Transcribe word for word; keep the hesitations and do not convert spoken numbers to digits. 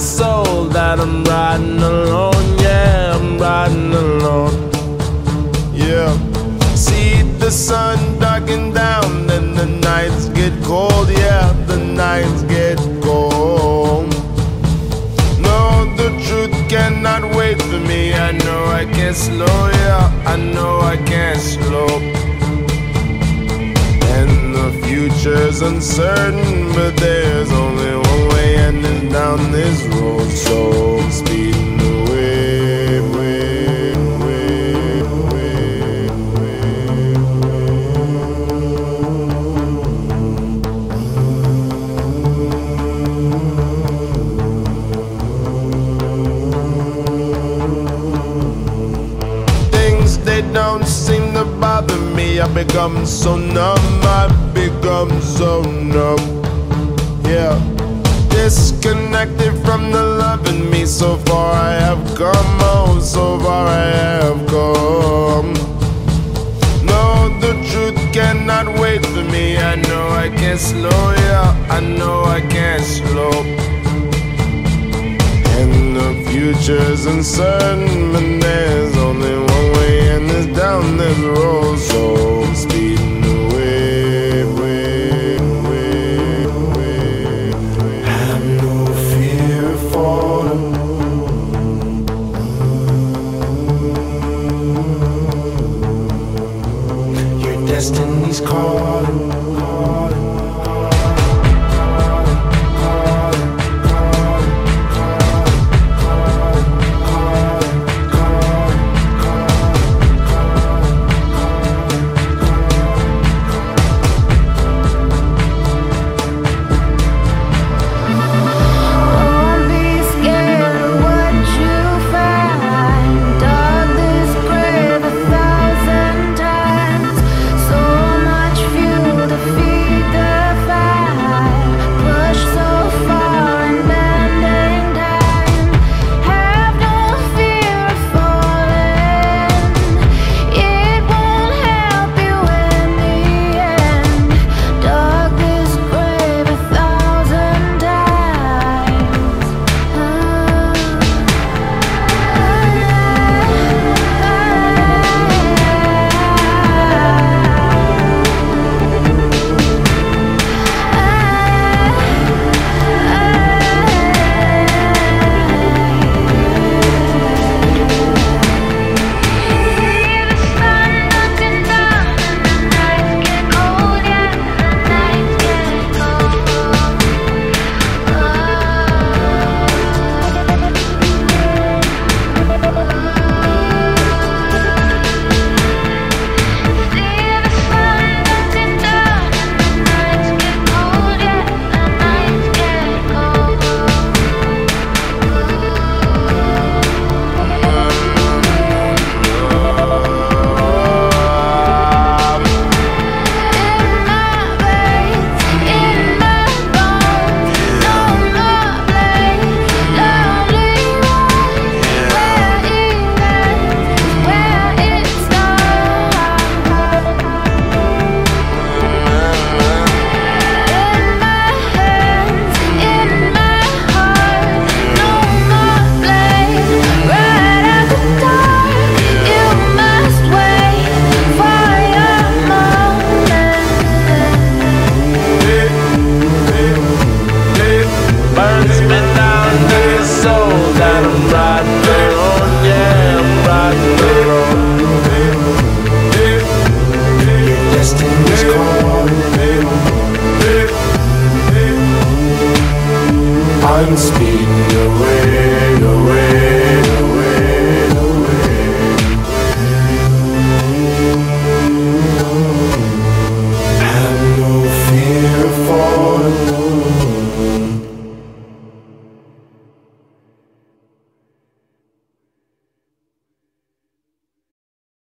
soul that I'm riding alone. Yeah, I'm riding alone. Yeah. See the sun darken down, then the nights get cold. Yeah, the nights get cold. No, the truth cannot wait for me. I know I can't slow. Yeah, I know I can't slow. And the future's uncertain, but there's only one way, and it's down this road. So I'm speeding away, away, away, away, away. Things, they don't seem to bother me. I become so numb, I become so numb. Yeah, disconnected from the love in me. So far I have come, oh, so far I have come. No, the truth cannot wait for me. I know I can't slow, yeah, I know I can't slow. And the future's uncertain, but there's only one way, and it's down this road. So I'm speeding away, away, away, away, away. Have no fear of falling. Your destiny's calling, calling. I'm